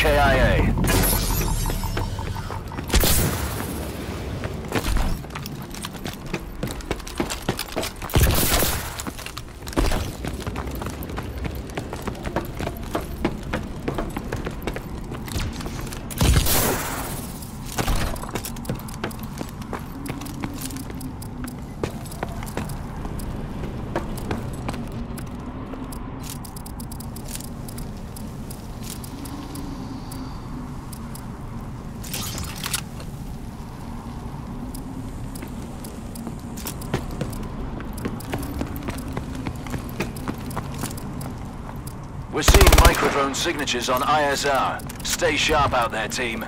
KIA. We're seeing microdrone signatures on ISR. Stay sharp out there, team.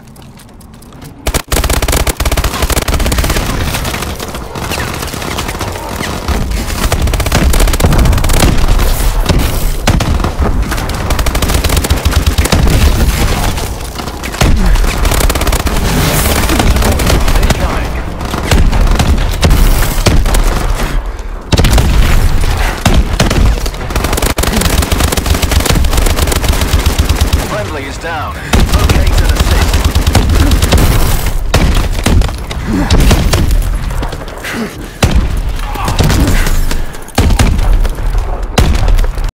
Friendly is down. Locate and assist.